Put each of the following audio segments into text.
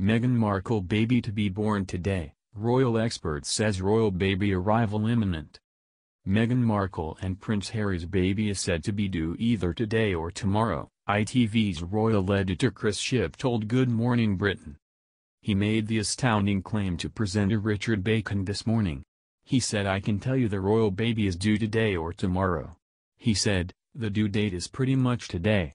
Meghan Markle baby to be born today, royal expert says royal baby arrival imminent. Meghan Markle and Prince Harry's baby is said to be due either today or tomorrow, ITV's royal editor Chris Shipp told Good Morning Britain. He made the astounding claim to presenter Richard Bacon this morning. He said, "I can tell you the royal baby is due today or tomorrow." He said, "The due date is pretty much today,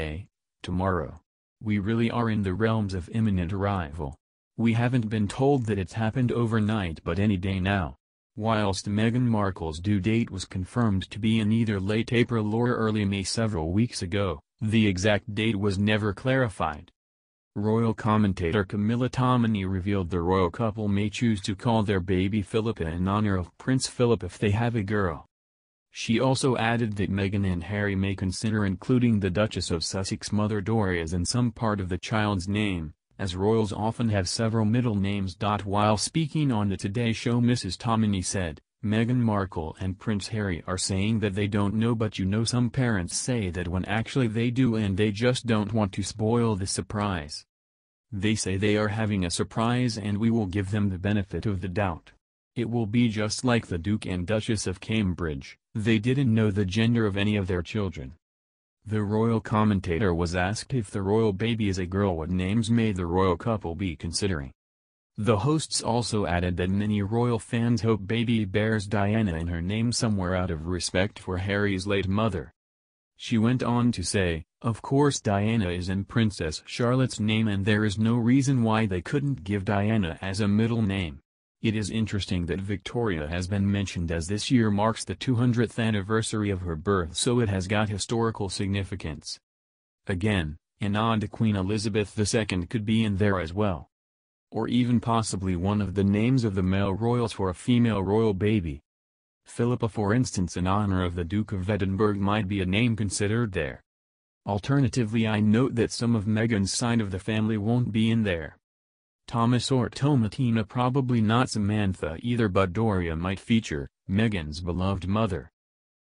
tomorrow. We really are in the realms of imminent arrival. We haven't been told that it's happened overnight but any day now." Whilst Meghan Markle's due date was confirmed to be in either late April or early May several weeks ago, the exact date was never clarified. Royal commentator Camilla Tominey revealed the royal couple may choose to call their baby Philippa in honor of Prince Philip if they have a girl. She also added that Meghan and Harry may consider including the Duchess of Sussex mother Doris in some part of the child's name, as royals often have several middle names. While speaking on the Today Show, Mrs. Tominey said, "Meghan Markle and Prince Harry are saying that they don't know, but some parents say that when actually they do, and they just don't want to spoil the surprise. They say they are having a surprise and we will give them the benefit of the doubt. It will be just like the Duke and Duchess of Cambridge, they didn't know the gender of any of their children." The royal commentator was asked if the royal baby is a girl, what names may the royal couple be considering. The hosts also added that many royal fans hope baby bears Diana in her name somewhere out of respect for Harry's late mother. She went on to say, "Of course Diana is in Princess Charlotte's name and there is no reason why they couldn't give Diana as a middle name. It is interesting that Victoria has been mentioned, as this year marks the 200th anniversary of her birth, so it has got historical significance." Again, a nod to Queen Elizabeth II could be in there as well. Or even possibly one of the names of the male royals for a female royal baby. Philippa, for instance, in honor of the Duke of Edinburgh, might be a name considered there. Alternatively, I note that some of Meghan's side of the family won't be in there. Thomas or Tomatina, probably not Samantha either, but Doria might feature, Meghan's beloved mother.